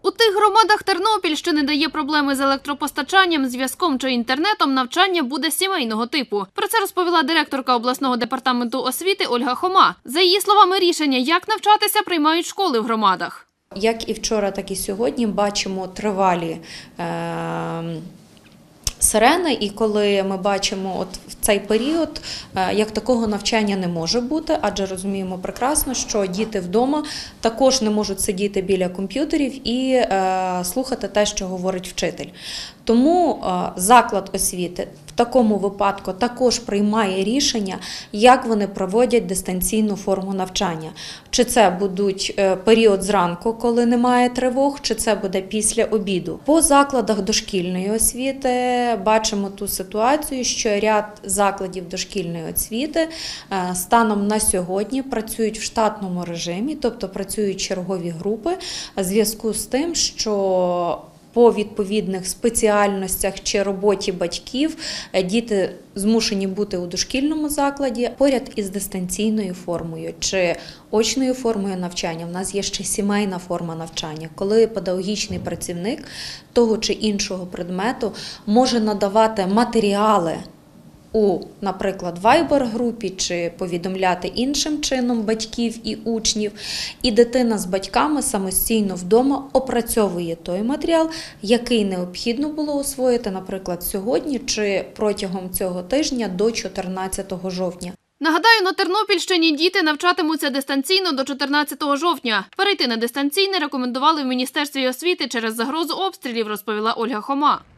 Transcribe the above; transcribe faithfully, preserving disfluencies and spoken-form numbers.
У тих громадах Тернопільщини, де є проблеми з електропостачанням, зв'язком чи інтернетом, навчання буде сімейного типу. Про це розповіла директорка обласного департаменту освіти Ольга Хома. За її словами, рішення, як навчатися, приймають школи в громадах. Як і вчора, так і сьогодні бачимо тривалі е сирени, і коли ми бачимо от в цей період, як такого навчання не може бути, адже розуміємо прекрасно, що діти вдома також не можуть сидіти біля комп'ютерів і е, слухати те, що говорить вчитель. Тому е, заклад освіти в такому випадку також приймає рішення, як вони проводять дистанційну форму навчання. Чи це будуть е, період зранку, коли немає тривог, чи це буде після обіду. По закладах дошкільної освіти бачимо ту ситуацію, що ряд закладів дошкільної освіти станом на сьогодні працюють в штатному режимі, тобто працюють чергові групи, в зв'язку з тим, що по відповідних спеціальностях чи роботі батьків діти змушені бути у дошкільному закладі поряд із дистанційною формою чи очною формою навчання. У нас є ще сімейна форма навчання, коли педагогічний працівник того чи іншого предмету може надавати матеріали у, наприклад, вайбер-групі чи повідомляти іншим чином батьків і учнів, і дитина з батьками самостійно вдома опрацьовує той матеріал, який необхідно було освоїти, наприклад, сьогодні чи протягом цього тижня до чотирнадцятого жовтня. Нагадаю, на Тернопільщині діти навчатимуться дистанційно до чотирнадцятого жовтня. Перейти на дистанційне рекомендували в Міністерстві освіти через загрозу обстрілів, розповіла Ольга Хома.